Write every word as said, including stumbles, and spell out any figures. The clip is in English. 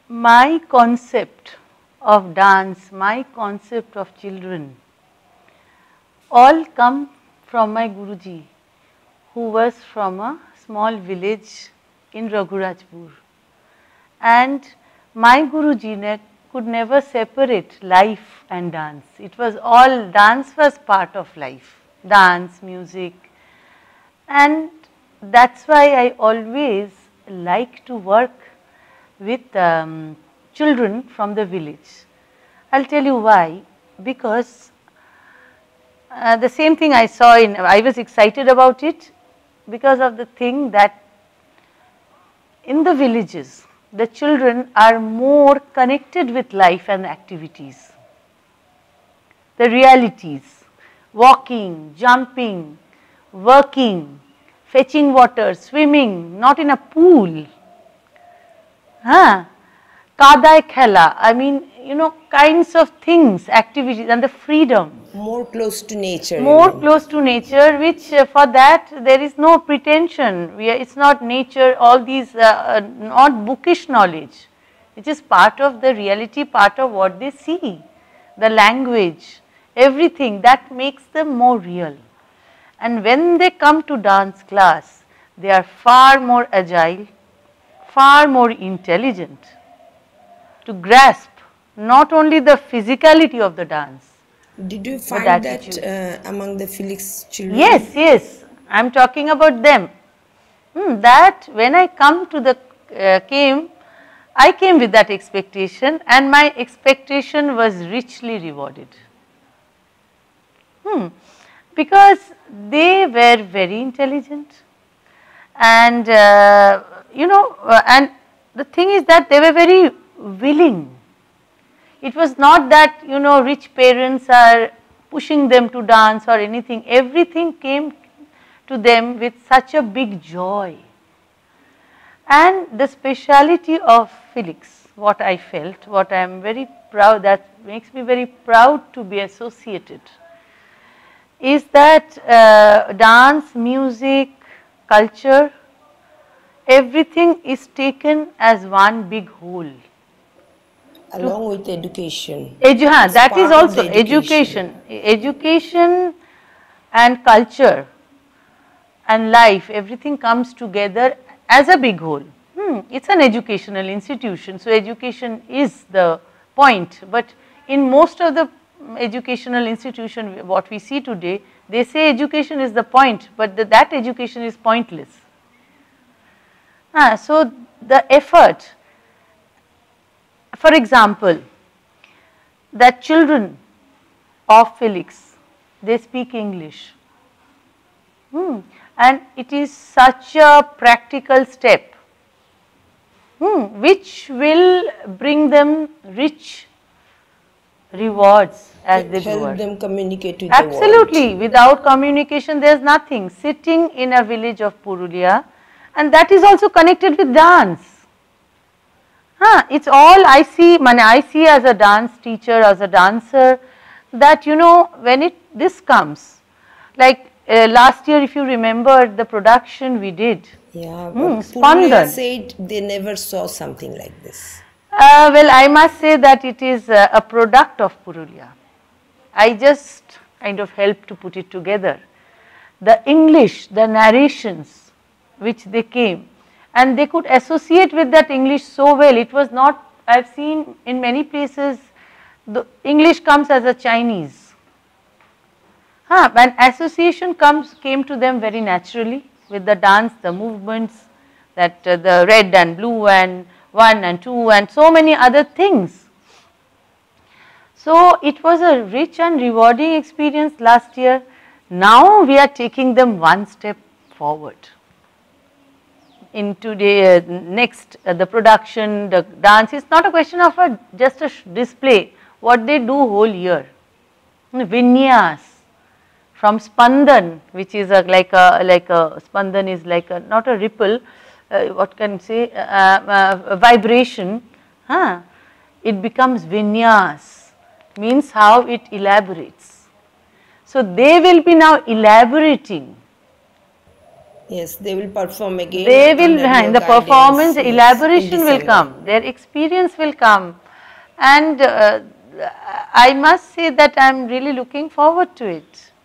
my concept of dance, my concept of children, all come from my Guruji, who was from a small village in Raghurajpur. And my Guruji ne could never separate life and dance. It was all, dance was part of life, dance, music. And that's why I always like to work with um, children from the village. I'll tell you why. Because uh, the same thing I saw in, I was excited about it because of the thing that in the villages, the children are more connected with life and activities. The realities, walking, jumping, working, fetching water, swimming, not in a pool. Huh? Kadai khela, I mean, you know, kinds of things, activities and the freedom. More close to nature. More close to nature, which uh, for that there is no pretension. We are, it's not nature, all these, uh, uh, not bookish knowledge. It is part of the reality, part of what they see. The language, everything that makes them more real. And when they come to dance class, they are far more agile, far more intelligent to grasp not only the physicality of the dance. Did you find that uh, among the Filix children? Yes, yes, I am talking about them. Hmm, that when I come to the, uh, came, I came with that expectation and my expectation was richly rewarded. Hmm. Because they were very intelligent and uh, you know uh, and the thing is that they were very willing. It was not that you know rich parents are pushing them to dance or anything, everything came to them with such a big joy. And the speciality of Filix, what I felt, what I am very proud, that makes me very proud to be associated, is that uh, dance, music, culture, everything is taken as one big whole. Along with education. Edu haan, that is also education. education. Education and culture and life, everything comes together as a big whole. Hmm, it's an educational institution, so education is the point, but in most of the educational institution what we see today, they say education is the point, but the, that education is pointless. Ah, so the effort, for example, that children of Filix, they speak English. Hmm. And it is such a practical step, hmm, which will bring them rich rewards as it they grow up. Help them communicate with Absolutely. the world. Without communication there is nothing. Sitting in a village of Purulia, and that is also connected with dance. Huh, it's all I see, man, I see as a dance teacher, as a dancer, that you know when it this comes, like uh, last year if you remember the production we did. Yeah, Hmm, Purulia said they never saw something like this. Uh, well, I must say that it is uh, a product of Purulia. I just kind of helped to put it together. The English, the narrations which they came, and they could associate with that English so well. It was not, I have seen in many places, the English comes as a Chinese. Huh, and association comes, came to them very naturally with the dance, the movements, that uh, the red and blue and one and two and so many other things. So it was a rich and rewarding experience last year. Now we are taking them one step forward. In today, uh, next, uh, the production, the dance, it's not a question of a, just a display, what they do whole year. Vinyas, from Spandan, which is a, like a, like a, Spandan is like a, not a ripple, uh, what can say, uh, uh, a vibration, huh? It becomes vinyas, means how it elaborates. So they will be now elaborating Yes, they will perform again. They will, in the performance, yes, elaboration will come, their experience will come, and uh, I must say that I am really looking forward to it.